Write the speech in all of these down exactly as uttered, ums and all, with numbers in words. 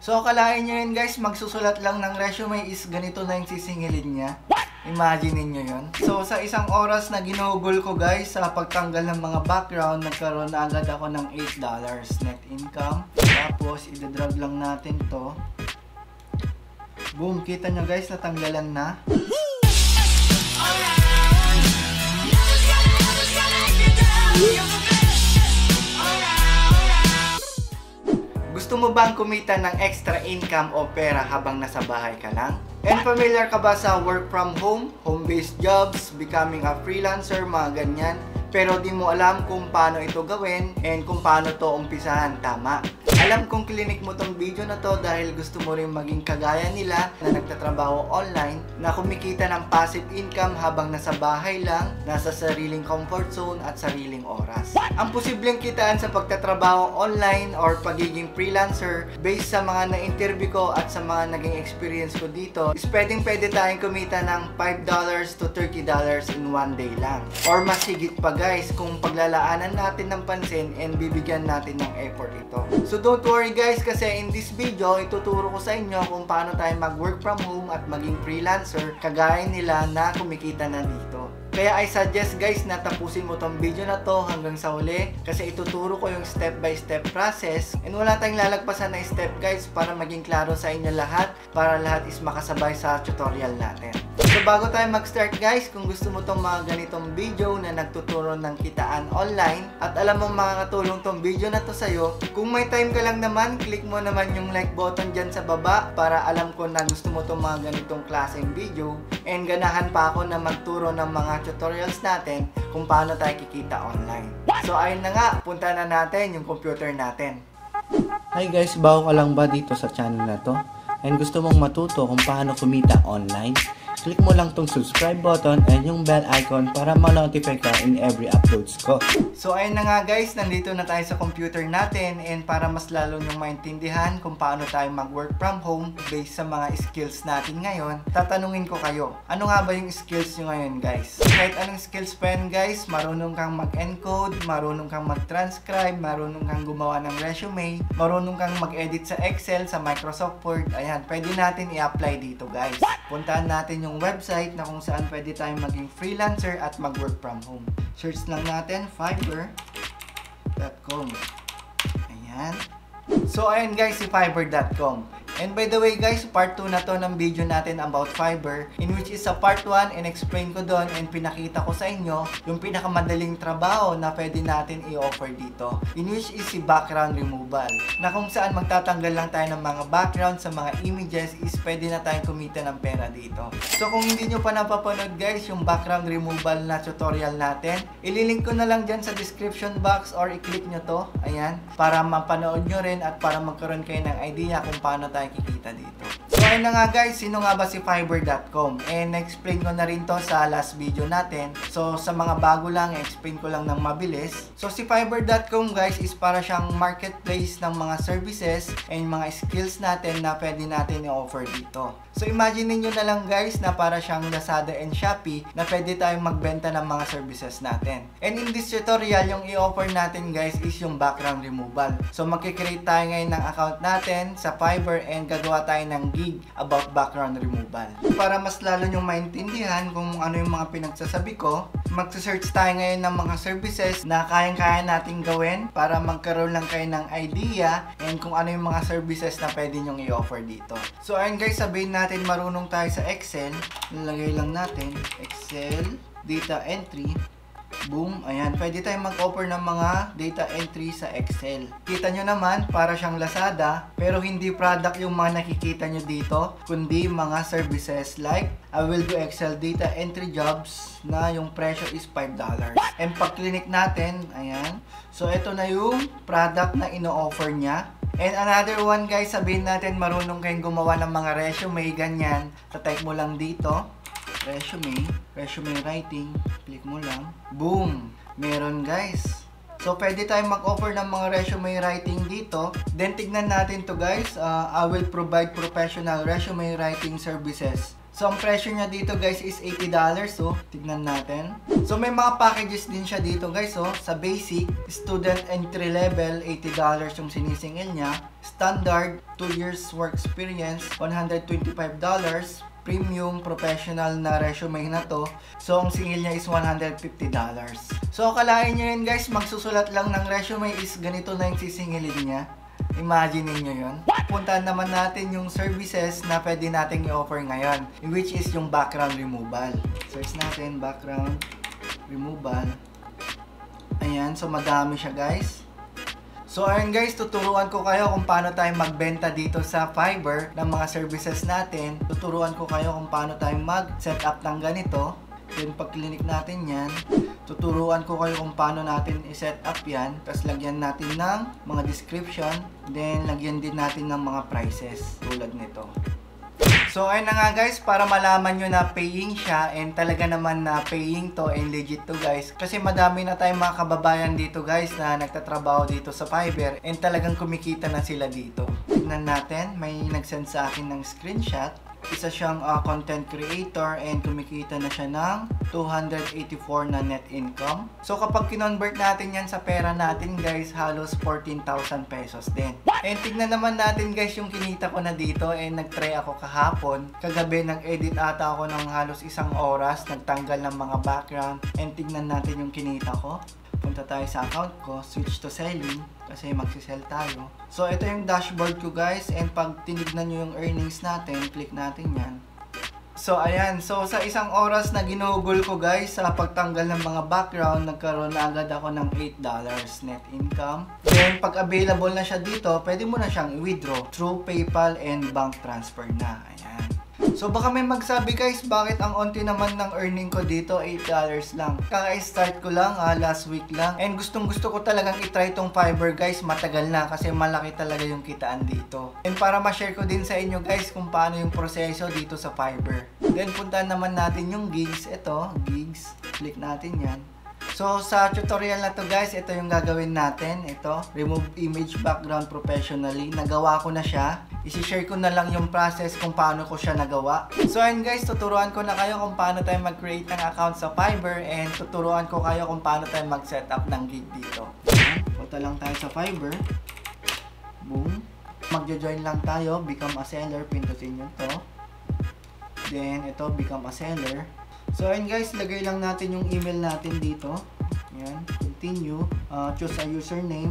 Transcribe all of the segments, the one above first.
So, akalain nyo yun guys, magsusulat lang ng resume is ganito na yung sisingilin niya. Imagine niyo yun. So, sa isang oras na ginugol ko guys, sa pagtanggal ng mga background, nagkaroon na agad ako ng eight dollars net income. Tapos, i-drag lang natin to. Boom! Kita nyo guys, natanggalan na. Gusto mo bang kumita ng extra income o pera habang nasa bahay ka lang? And familiar ka ba sa work from home, home-based jobs, becoming a freelancer, mga ganyan? Pero di mo alam kung paano ito gawin and kung paano to umpisahan, tama? Alam kong klinik mo tong video na to dahil gusto mo rin maging kagaya nila na nagtatrabaho online, na kumikita ng passive income habang nasa bahay lang, nasa sariling comfort zone at sariling oras. Ang posibleng kitaan sa pagtatrabaho online or pagiging freelancer based sa mga na-interview ko at sa mga naging experience ko dito is pwedeng pwede tayong kumita ng five dollars to thirty dollars in one day lang. Or mas higit pa guys kung paglalaanan natin ng pansin and bibigyan natin ng effort ito. So don't worry guys, kasi in this video ituturo ko sa inyo kung paano tayo mag-work from home at maging freelancer kagaya nila na kumikita na dito. Kaya I suggest guys na tapusin mo tong video na to hanggang sa huli kasi ituturo ko yung step by step process and wala tayong lalagpasan na step guys para maging klaro sa inyo lahat, para lahat is makasabay sa tutorial natin. So bago tayo mag-start guys, kung gusto mo tong mga ganitong video na nagtuturo ng kitaan online at alam mong makakatulong tong video na to sa'yo, kung may time ka lang naman, click mo naman yung like button dyan sa baba para alam ko na gusto mo tong mga ganitong klaseng video and ganahan pa ako na magturo ng mga tutorials natin kung paano tayo kikita online. So ayun na nga, punta na natin yung computer natin. Hi guys, bago ka lang ba dito sa channel na to? And gusto mong matuto kung paano kumita online? Click mo lang tong subscribe button and yung bell icon para ma-notify ka in every uploads ko. So ayun na nga guys, nandito na tayo sa computer natin and para mas lalo nyong maintindihan kung paano tayo mag-work from home based sa mga skills natin ngayon, tatanungin ko kayo, ano nga ba yung skills nyo ngayon guys? Kahit anong skills pa yan guys, marunong kang mag-encode, marunong kang mag-transcribe, marunong kang gumawa ng resume, marunong kang mag-edit sa Excel, sa Microsoft Word, ayan, pwede natin i-apply dito guys. Puntahan natin yung website na kung saan pwede tayong maging freelancer at mag-work from home. Search lang natin fiverr dot com. Ayan. So ayan guys, si fiverr dot com. And by the way guys, part two na to ng video natin about Fiverr, in which is sa part one, in-explain ko doon and pinakita ko sa inyo yung pinakamadaling trabaho na pwede natin i-offer dito, in which is si background removal, na kung saan magtatanggal lang tayo ng mga background sa mga images is pwede na tayong kumita ng pera dito. So kung hindi nyo pa napapanood guys yung background removal na tutorial natin, ililink ko na lang dyan sa description box or i-click nyo to, ayan, para mapanood nyo rin at para magkaroon kayo ng idea kung paano tayo kikita dito. So ayun na nga guys, sino nga ba si fiverr dot com? And na-explain ko na rin to sa last video natin. So sa mga bago lang, explain ko lang ng mabilis. So si fiverr dot com guys is para siyang marketplace ng mga services and mga skills natin na pwede natin i-offer dito. So imagine niyo na lang guys na para siyang Lazada and Shopee na pwede tayong magbenta ng mga services natin. And in this tutorial, yung i-offer natin guys is yung background removal. So magkikreate tayo ngayon ng account natin sa Fiverr and gagawa tayo ng gig about background removal. Para mas lalo nyong maintindihan kung ano yung mga pinagsasabi ko, magsa-search tayo ngayon ng mga services na kayang-kaya nating gawin para magkaroon lang kayo ng idea and kung ano yung mga services na pwede nyong i-offer dito. So ayun guys, sabihin natin natin marunong tayo sa Excel, nilagay lang natin Excel, data entry, boom, ayan, pwede tayong mag-offer ng mga data entry sa Excel. Kita nyo naman, para siyang Lazada, pero hindi product yung mga nakikita nyo dito, kundi mga services like I will do Excel data entry jobs na yung presyo is five dollars. And pag clinic natin, ayan, so ito na yung product na ino-offer niya. And another one guys, sabihin natin marunong kayong gumawa ng mga resume, ganyan. Tatype mo lang dito, resume, resume writing, click mo lang, boom, meron guys. So pwede tayong mag-offer ng mga resume writing dito. Then tignan natin to guys, uh, I will provide professional resume writing services. So, ang presyo niya dito guys is eighty dollars. So, tignan natin. So, may mga packages din siya dito guys. So, sa basic, student entry level, eighty dollars yung sinisingil niya. Standard, two years work experience, one hundred twenty-five dollars. Premium, professional na resume na to. So, ang singil niya is one hundred fifty dollars. So, akalain nyo yun guys, magsusulat lang ng resume is ganito na yung sisingilin niya. Imagine niyo yun. Puntahan naman natin yung services na pwede natin i-offer ngayon, which is yung background removal. Search natin, background removal. Ayan, so madami siya guys. So ayun guys, tuturuan ko kayo kung paano tayo magbenta dito sa Fiverr ng mga services natin. Tuturuan ko kayo kung paano tayo mag-set up ng ganito. Then pag clinic natin yan, tuturuan ko kayo kung paano natin i-set up yan. Tapos lagyan natin ng mga description. Then lagyan din natin ng mga prices tulad nito. So ayun na nga guys, para malaman nyo na paying siya and talaga naman na paying to and legit to guys. Kasi madami na tayong mga kababayan dito guys na nagtatrabaho dito sa Fiverr and talagang kumikita na sila dito. Tignan natin, may nag-send sa akin ng screenshot. Isa siyang uh, content creator and kumikita na siya ng two hundred eighty-four na net income. So kapag kinonvert natin yan sa pera natin guys, halos fourteen thousand pesos din. And tignan naman natin guys yung kinita ko na dito and nag-try ako kahapon. Kagabi nag-edit ata ako ng halos isang oras, nagtanggal ng mga background and tignan natin yung kinita ko. Punta tayo sa account ko, switch to selling kasi magsisell tayo. So ito yung dashboard ko guys and pag tinignan nyo yung earnings natin, click natin yan. So ayan, so sa isang oras na ginugol ko guys sa pagtanggal ng mga background, nagkaroon na agad ako ng eight dollars net income. Then pag available na siya dito, pwede mo na siyang i-withdraw through PayPal and bank transfer na. Ayan. So baka may magsabi guys, bakit ang onti naman ng earning ko dito, eight dollars lang. Kaka-start ko lang, ah, last week lang. And gustong gusto ko talagang itry tong Fiverr guys, matagal na kasi malaki talaga yung kitaan dito. And para ma-share ko din sa inyo guys kung paano yung proseso dito sa Fiverr. Then puntahan naman natin yung gigs, ito, gigs, click natin yan. So sa tutorial na to guys, ito yung gagawin natin. Ito, remove image background professionally. Nagawa ko na siya. I-share ko na lang yung process kung paano ko siya nagawa. So ayun guys, tuturuan ko na kayo kung paano tayo mag-create ng account sa Fiverr and tuturuan ko kayo kung paano tayo mag-set up ng gig dito. Punta lang tayo sa Fiverr. Boom. Magjo-join lang tayo, become a seller, pindutin nyo to. Then ito, become a seller. So ayun guys, lagay lang natin yung email natin dito. Ayan, continue. Uh, choose a username.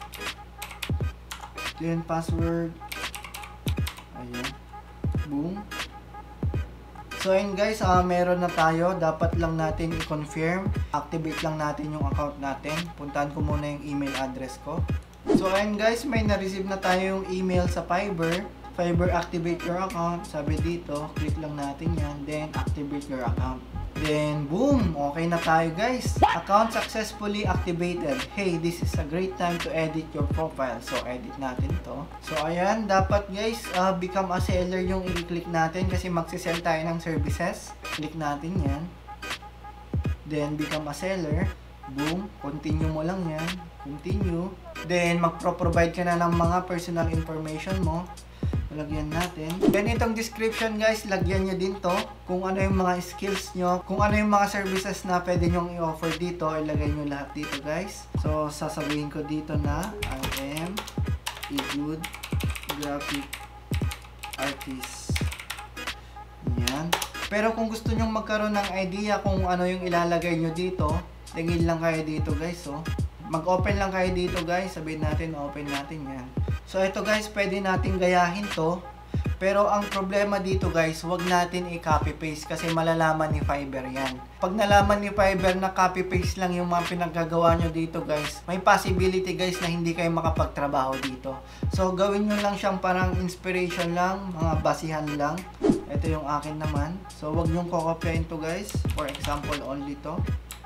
Then password. Ayan. Boom. So ayun guys, uh, meron na tayo. Dapat lang natin i-confirm. Activate lang natin yung account natin. Puntahan ko muna yung email address ko. So ayun guys, may na-receive na tayo yung email sa Fiverr. Fiverr activate your account. Sabi dito, click lang natin yan. Then activate your account. Then boom! Okay na tayo guys. Account successfully activated. Hey, this is a great time to edit your profile. So edit natin to. So ayan, dapat guys, uh, become a seller yung i-click natin kasi magsisell tayo ng services. Click natin yan. Then become a seller. Boom! Continue mo lang yan. Continue. Then magpro-provide ka na ng mga personal information mo. Lagyan natin. Then itong description guys, lagyan nyo din to. Kung ano yung mga skills nyo, kung ano yung mga services na pwede nyong i-offer dito, ilagay nyo lahat dito guys. So sasabihin ko dito na I am a good graphic artist. Yan. Pero kung gusto nyong magkaroon ng idea kung ano yung ilalagay nyo dito, tingin lang kayo dito guys. So mag-open lang kayo dito guys. Sabihin natin, open natin yan. So ito guys, pwede natin gayahin to. Pero ang problema dito guys, wag natin i-copy paste kasi malalaman ni Fiverr yan. Pag nalaman ni Fiverr na copy paste lang yung mga pinaggagawa nyo dito guys, may possibility guys na hindi kayo makapagtrabaho dito. So gawin nyo lang siyang parang inspiration lang, mga basihan lang. Ito yung akin naman. So wag nyong kokopyahin to guys. For example, only to.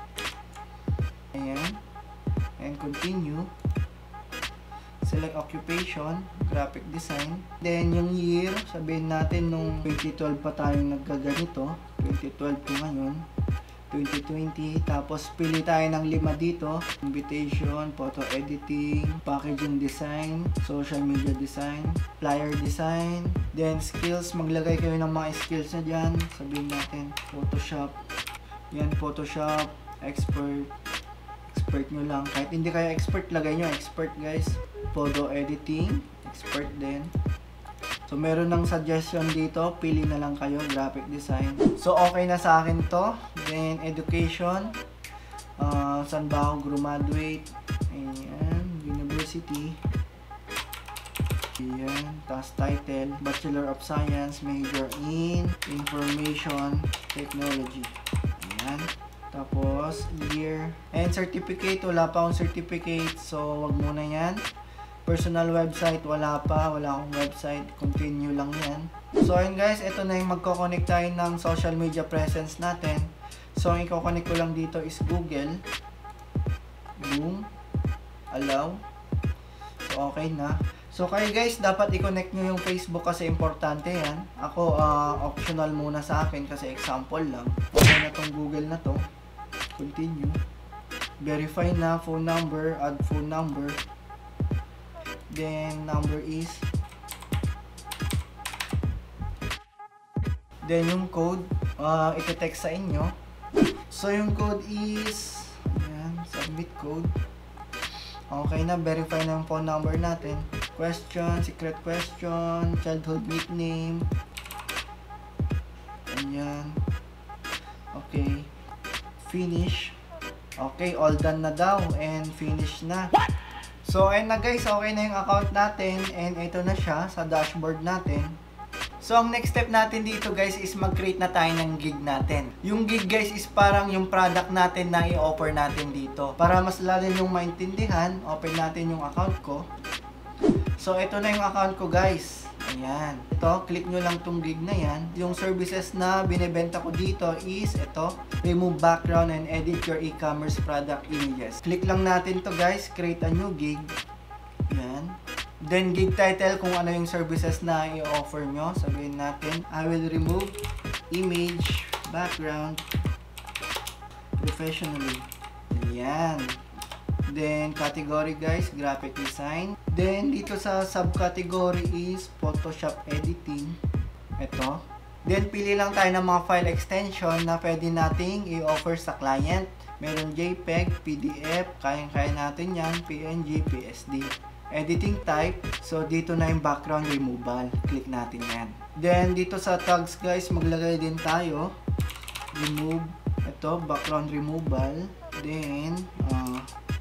Ayan. And continue. Select occupation, graphic design. Then yung year, sabihin natin nung twenty twelve pa tayong nagkaganito. twenty twelve po ngayon. twenty twenty. Tapos pili tayo ng lima dito. Invitation, photo editing, packaging design, social media design, flyer design, then skills. Maglagay kayo ng mga skills na dyan. Sabihin natin, Photoshop. Yan, Photoshop, expert. Expert nyo lang. Kahit hindi kayo expert, lagay nyo expert guys. Photo editing, expert din. So, meron ng suggestion dito. Pili na lang kayo. Graphic design. So, okay na sa akin to. Then, education. Uh, saan ba ako graduate? Ayan. University. Ayan. Tapos, title. Bachelor of Science. Major in Information Technology. Ayan. Tapos, year. And certificate. Wala pa akong certificate. So, wag muna yan. Personal website, wala pa. Wala akong website. Continue lang yan. So, ayun guys. Ito na yung magkoconnect tayo ng social media presence natin. So, ang i-connect ko lang dito is Google. Boom. Allow. So, okay na. So, kayo guys, dapat i-connect nyo yung Facebook kasi importante yan. Ako, uh, optional muna sa akin kasi example lang. Okay na tong Google na to. Continue. Verify na. Phone number. Add phone number. Then, number is. Then, yung code, uh, iti-text sa inyo. So, yung code is, ayan, submit code. Okay na, verify na yung phone number natin. Question, secret question, childhood nickname. Ayan. Okay. Finish. Okay, all done na daw and finish na. So, ayun na guys, okay na yung account natin and ito na siya sa dashboard natin. So, ang next step natin dito guys is mag-create na tayo ng gig natin. Yung gig guys is parang yung product natin na i-offer natin dito. Para mas lalo yung maintindihan, open natin yung account ko. So, ito na yung account ko guys. Ayan. Ito, click nyo lang tong gig na yan. Yung services na binibenta ko dito is ito. Remove background and edit your e-commerce product images. Click lang natin to guys. Create a new gig. Ayan. Then, gig title kung ano yung services na i-offer nyo. Sabihin natin, I will remove image background professionally. Ayan. Then, category guys, graphic design. Then, dito sa subcategory is Photoshop editing. Ito. Then, pili lang tayo ng mga file extension na pwede nating i-offer sa client. Meron JPEG, P D F, kayang-kaya natin yan, P N G, P S D. Editing type, so dito na yung background removal. Click natin yan. Then, dito sa tags guys, maglagay din tayo. Remove, ito, background removal. Then, uh,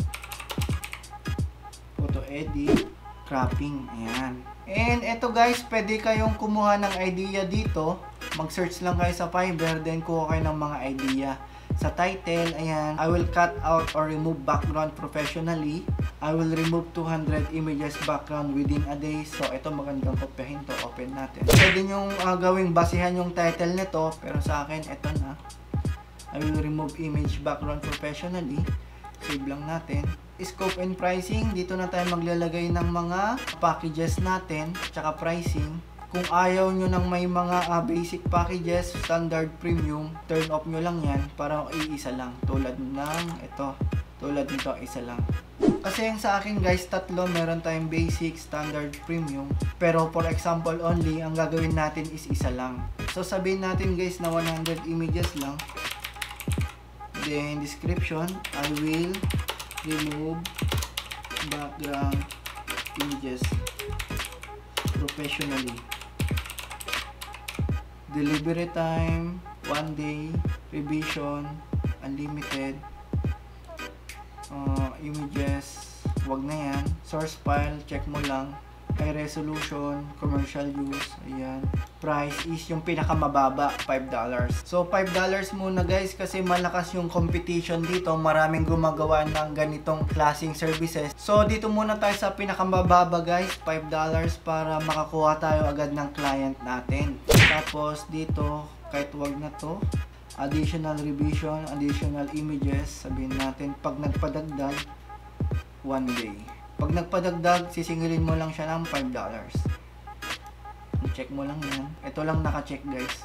photo edit, cropping, ayan. And ito guys, pwede kayong kumuha ng idea dito. Mag-search lang kayo sa Fiverr, then kuha kayo ng mga idea. Sa title, ayan, I will cut out or remove background professionally. I will remove two hundred images background within a day. So, ito magandang kopyahin to. Open natin. Pwede nyong uh, gawing basihan yung title nito, pero sa akin, ito na. I will remove image background professionally. Save lang natin. Scope and pricing, dito na tayo maglalagay ng mga packages natin, tsaka pricing. Kung ayaw nyo ng may mga uh, basic packages, standard, premium, turn off nyo lang yan para iisa lang. Tulad ng ito. Tulad nito, isa lang. Kasi yung sa akin guys, tatlo, meron tayong basic, standard, premium. Pero for example only, ang gagawin natin is isa lang. So sabihin natin guys na one hundred images lang. Then description, I will remove background images professionally. Delivery time, one day, revision, unlimited, uh, images, wag na yan. Source file, check mo lang. High resolution, commercial use, ayan. Price is yung pinakamababa, five dollars. So, five dollars muna guys kasi malakas yung competition dito. Maraming gumagawa ng ganitong klaseng services. So, dito muna tayo sa pinakamababa guys, five dollars para makakuha tayo agad ng client natin. Tapos, dito, kahit wag na to, additional revision, additional images, sabihin natin, pag nagpadagdag, one day. Pag nagpadagdag, sisingilin mo lang siya ng five dollars. I-check mo lang yan. Ito lang naka-check guys.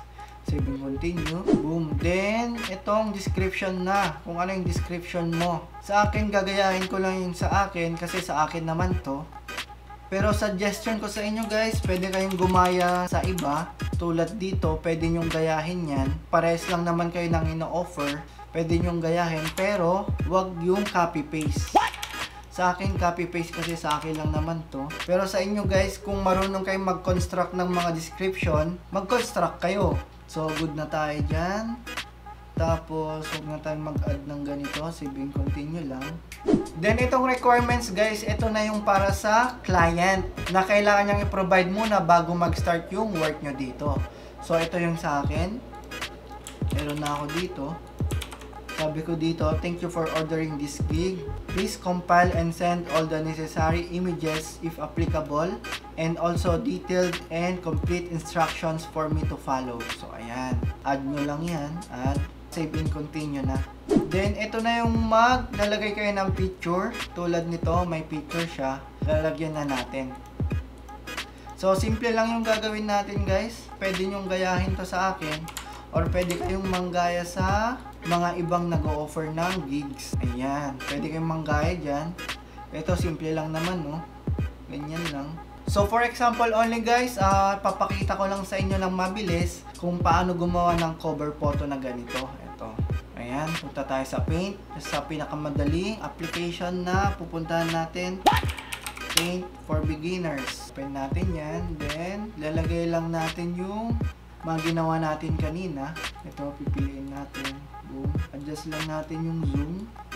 Save and continue. Boom. Then, itong description na. Kung ano yung description mo. Sa akin, gagayahin ko lang yung sa akin kasi sa akin naman to. Pero suggestion ko sa inyo guys, pwede kayong gumaya sa iba. Tulad dito, pwede nyong gayahin yan. Pares lang naman kayo nang ino-offer. Pwede nyong gayahin, pero wag yung copy-paste. Sa akin, copy-paste kasi sa akin lang naman to. Pero sa inyo guys, kung marunong kayong mag-construct ng mga description, mag-construct kayo. So, good na tayo dyan. Tapos, huwag na tayong mag-add ng ganito. Save and continue lang. Then, itong requirements guys, ito na yung para sa client na kailangan niyang i-provide muna bago mag-start yung work nyo dito. So, ito yung sa akin. Meron na ako dito. Sabi ko dito, thank you for ordering this gig. Please compile and send all the necessary images if applicable and also detailed and complete instructions for me to follow. So, ayan. Add nyo lang yan. Add. Save and continue na. Then, ito na yung maglalagay kayo ng picture. Tulad nito, may picture siya. Lalagyan na natin. So, simple lang yung gagawin natin guys. Pwede nyong gayahin to sa akin. Or pwede kayong manggaya sa mga ibang nag-o-offer ng gigs. Ayan. Pwede kayong manggaya dyan. Ito, simple lang naman, no? Ganyan lang. So, for example only guys, uh, papakita ko lang sa inyo ng mabilis kung paano gumawa ng cover photo na ganito. Ito. Ayan. Punta tayo sa Paint. Sa pinakamadaling application na pupuntahan natin. Paint for Beginners. Open natin yan. Then, lalagay lang natin yung mga ginawa natin kanina. Ito, pipiliin natin. Boom. Adjust lang natin yung zoom.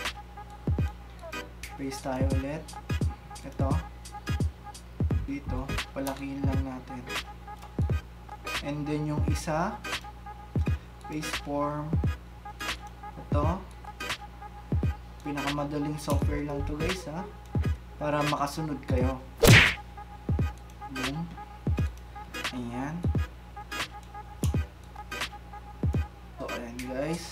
Paste tayo ulit. Ito. Dito. Palakihin lang natin. And then yung isa. Paste form. Ito. Pinakamadaling software lang to guys ha. Para makasunod kayo. Boom. Ayan. Guys.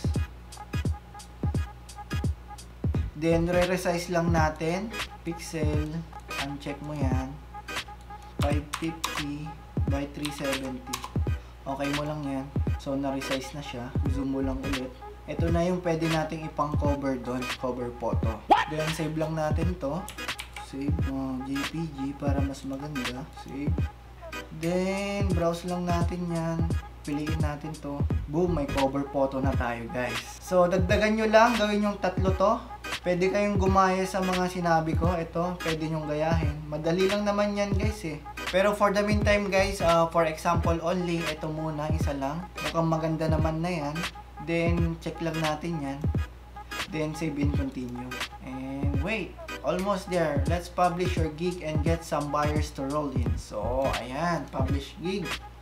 Then, re-resize lang natin. Pixel. Uncheck mo yan. five fifty by three seventy. Okay mo lang yan. So, na-resize na siya. Zoom mo lang ulit. Ito na yung pwede nating ipang cover doon. Cover photo. Then, save lang natin to. Save. Uh, J P G para mas maganda. Save. Then, browse lang natin yan. Piliin natin to. Boom, may cover photo na tayo guys. So, dagdagan nyo lang, gawin yung tatlo to. Pwede kayong gumaya sa mga sinabi ko. Ito, pwede nyong gayahin. Madali lang naman yan guys eh. Pero for the meantime guys, uh, for example only, ito muna, isa lang. Mukhang maganda naman na yan. Then, check lang natin yan. Then, save and continue. And wait, almost there. Let's publish your gig and get some buyers to roll in. So, ayan, publish gig.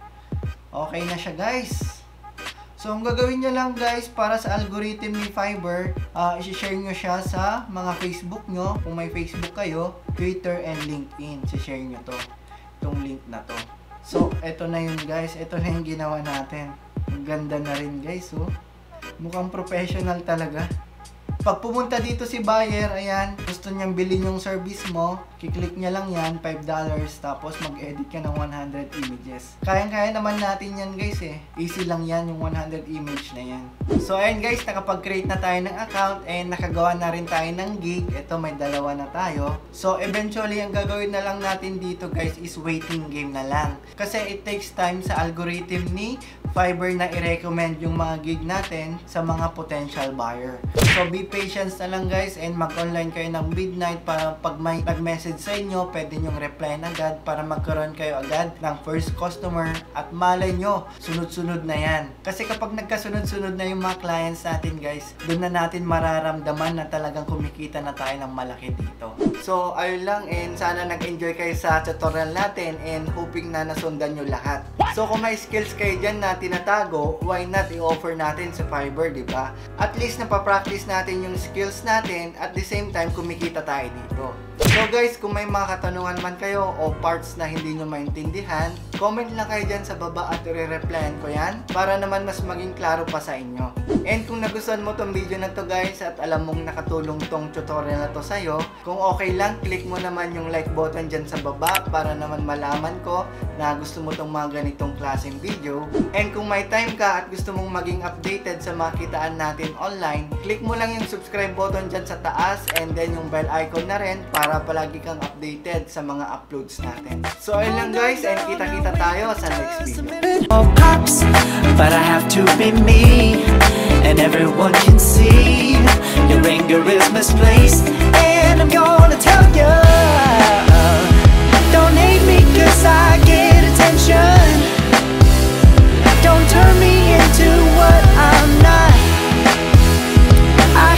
Okay na siya guys. So, ang gagawin nyo lang guys para sa algorithm ni Fiverr, uh, isi-share nyo siya sa mga Facebook nyo. Kung may Facebook kayo, Twitter and LinkedIn. Isi-share nyo to. Itong link na to. So, eto na yun guys. Ito na yung ginawa natin. Ang ganda na rin guys. Oh. Mukhang professional talaga. Pag pumunta dito si buyer, ayan, gusto niyang bilhin yung service mo, kiklik niya lang yan, five dollars, tapos mag-edit ka ng one hundred images. Kayang-kaya naman natin yan guys eh. Easy lang yan yung one hundred image na yan. So ayan guys, nakapag-create na tayo ng account and nakagawa na rin tayo ng gig. Ito, may dalawa na tayo. So eventually, ang gagawin na lang natin dito guys is waiting game na lang. Kasi it takes time sa algorithm ni Fiverr na i-recommend yung mga gig natin sa mga potential buyer. So be patient na lang guys and mag-online kayo ng midnight para pag may nag-message sa inyo, pwede nyong reply agad para magkaroon kayo agad ng first customer at malay nyo, sunod-sunod na yan. Kasi kapag nagkasunod-sunod na yung mga clients natin guys, doon na natin mararamdaman na talagang kumikita na tayo ng malaki dito. So ayun lang and sana nag-enjoy kayo sa tutorial natin and hoping na nasundan nyo lahat. So kung may skills kayo dyan na tinatago, why not i-offer natin sa Fiverr, di ba? At least napapractice natin yung skills natin at the same time kumikita tayo dito. So guys, kung may mga katanungan man kayo o parts na hindi nyo maintindihan, comment lang kayo dyan sa baba at i-replyan ko yan para naman mas maging klaro pa sa inyo. And kung nagustuhan mo tong video na to guys at alam mong nakatulong tong tutorial na to sa'yo, kung okay lang, click mo naman yung like button dyan sa baba para naman malaman ko na gusto mo tong mga ganitong klaseng video. And kung may time ka at gusto mong maging updated sa mga kitaan natin online, click mo lang yung subscribe button dyan sa taas and then yung bell icon na rin para palagi kang updated sa mga uploads natin. So ayun lang guys, and kita-kita tayo sa next video. Pops, but I have to be me, and everyone can see your anger is misplaced, and I'm gonna tell you, don't hate me 'cause I